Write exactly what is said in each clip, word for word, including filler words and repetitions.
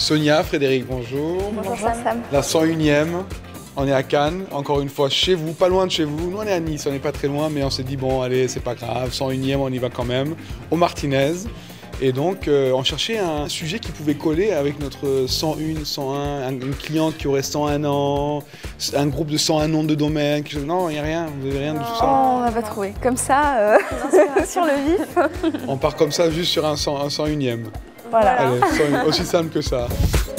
Sonia, Frédéric, bonjour. Bonjour Sam. La cent unième, on est à Cannes, encore une fois chez vous, pas loin de chez vous. Nous on est à Nice, on n'est pas très loin, mais on s'est dit bon allez, c'est pas grave, cent unième, on y va quand même, au Martinez. Et donc euh, on cherchait un sujet qui pouvait coller avec notre cent un, cent un, un, une cliente qui aurait cent un ans, un groupe de cent un noms de domaine. Non, il n'y a rien, vous n'avez rien de tout ça. Oh, on n'a pas trouvé. Comme ça, euh, sur le vif. On part comme ça juste sur un cent, un cent unième. Voilà. Allez, aussi simple que ça.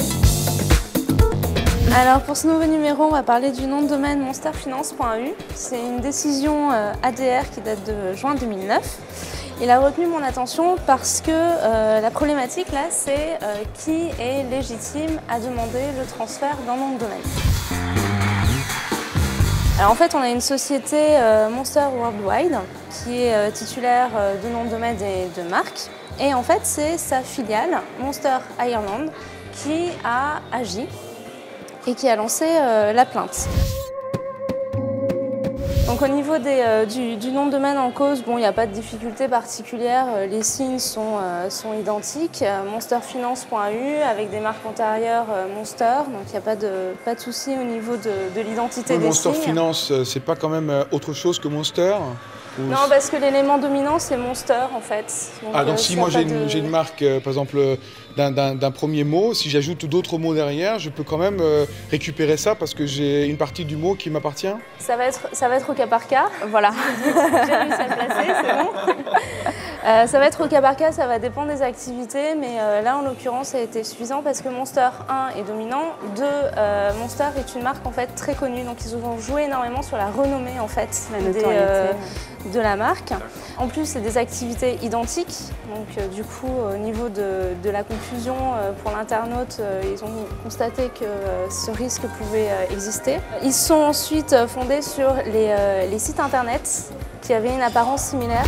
Alors pour ce nouveau numéro, on va parler du nom de domaine monster finance point u. C'est une décision euh, A D R qui date de juin deux mille neuf. Il a retenu mon attention parce que euh, la problématique là, c'est euh, qui est légitime à demander le transfert d'un nom de domaine. Alors en fait, on a une société euh, Monster Worldwide qui est euh, titulaire euh, de nom de domaine et de marque. Et en fait, c'est sa filiale, Monster Ireland, qui a agi et qui a lancé euh, la plainte. Donc au niveau des, euh, du, du nom de domaine en cause, bon, il n'y a pas de difficulté particulière, les signes sont, euh, sont identiques, monster finance point u avec des marques antérieures euh, Monster, donc il n'y a pas de, pas de souci au niveau de, de l'identité oui, des Monster signes. Finance, c'est pas quand même autre chose que Monster? Non, parce que l'élément dominant, c'est Monster, en fait. Donc, ah, donc euh, si moi j'ai une, de... une marque, euh, par exemple, d'un premier mot, si j'ajoute d'autres mots derrière, je peux quand même euh, récupérer ça parce que j'ai une partie du mot qui m'appartient? Ça va être, ça va être au cas par cas. Voilà. J'ai réussi à le placer, c'est bon. euh, ça va être au cas par cas, ça va dépendre des activités, mais euh, là, en l'occurrence, ça a été suffisant parce que Monster, un, est dominant, deux, euh, Monster est une marque, en fait, très connue, donc ils ont joué énormément sur la renommée, en fait, la des, euh, de la marque. En plus, c'est des activités identiques, donc euh, du coup, au niveau de, de la confusion euh, pour l'internaute, euh, ils ont constaté que euh, ce risque pouvait euh, exister. Ils sont ensuite euh, fondés sur les, euh, les sites internet qui avaient une apparence similaire.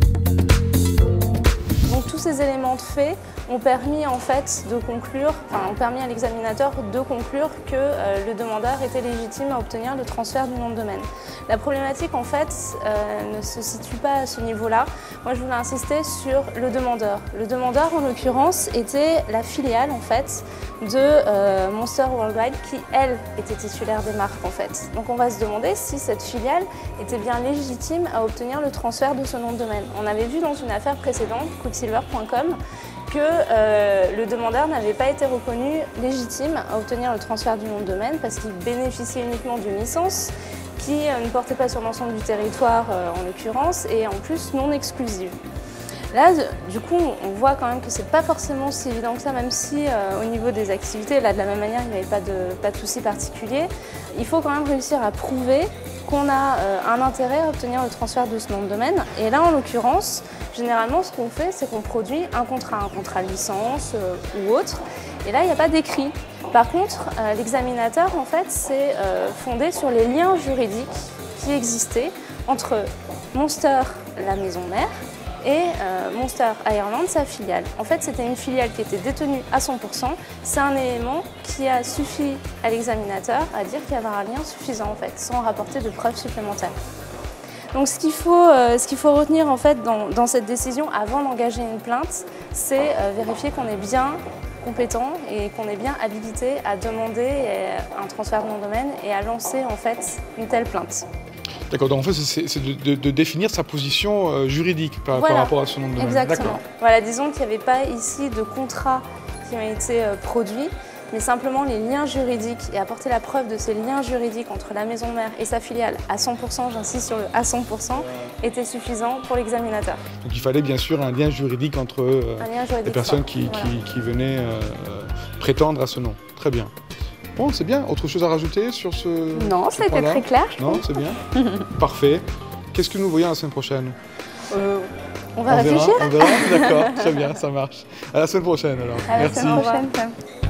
Donc tous ces éléments de fait ont permis en fait de conclure, enfin ont permis à l'examinateur de conclure que euh, le demandeur était légitime à obtenir le transfert du nom de domaine. La problématique en fait euh, ne se situe pas à ce niveau-là. Moi je voulais insister sur le demandeur. Le demandeur en l'occurrence était la filiale en fait de euh, Monster Worldwide qui elle était titulaire des marques en fait. Donc on va se demander si cette filiale était bien légitime à obtenir le transfert de ce nom de domaine. On avait vu dans une affaire précédente, quicksilver point com, que euh, le demandeur n'avait pas été reconnu légitime à obtenir le transfert du nom de domaine parce qu'il bénéficiait uniquement d'une licence qui euh, ne portait pas sur l'ensemble du territoire euh, en l'occurrence et en plus non exclusive. Là, du coup, on voit quand même que c'est pas forcément si évident que ça, même si euh, au niveau des activités, là de la même manière, il n'y avait pas de, pas de souci particulier. Il faut quand même réussir à prouver qu'on a euh, un intérêt à obtenir le transfert de ce nom de domaine. Et là, en l'occurrence, généralement, ce qu'on fait, c'est qu'on produit un contrat, un contrat de licence euh, ou autre. Et là, il n'y a pas d'écrit. Par contre, euh, l'examinateur, en fait, s'est euh, fondé sur les liens juridiques qui existaient entre Monster, la maison mère, et euh, Monster Ireland, sa filiale. En fait, c'était une filiale qui était détenue à cent pour cent. C'est un élément qui a suffi à l'examinateur à dire qu'il y avait un lien suffisant, en fait, sans rapporter de preuves supplémentaires. Donc ce qu'il faut, euh, ce qu'il faut retenir en fait, dans, dans cette décision avant d'engager une plainte, c'est euh, vérifier qu'on est bien compétent et qu'on est bien habilité à demander un transfert de nom de domaine et à lancer en fait une telle plainte. D'accord, donc en fait c'est de, de, de définir sa position euh, juridique par, voilà, par rapport à son nom de domaine. Exactement. Voilà, disons qu'il n'y avait pas ici de contrat qui a été euh, produit, mais simplement les liens juridiques et apporter la preuve de ces liens juridiques entre la maison mère et sa filiale à cent pour cent, j'insiste sur le à cent pour cent, était suffisant pour l'examinateur. Donc il fallait bien sûr un lien juridique entre euh, juridique les personnes fort. qui, Voilà. qui, qui venaient euh, prétendre à ce nom. Très bien. Bon, c'est bien. Autre chose à rajouter sur ce Non, ce ça a été très clair. Non, c'est bien. Parfait. Qu'est-ce que nous voyons la semaine prochaine? euh, On va on réfléchir. Verra, on verra. D'accord, très bien, ça marche. À la semaine prochaine alors. À la Merci. semaine prochaine.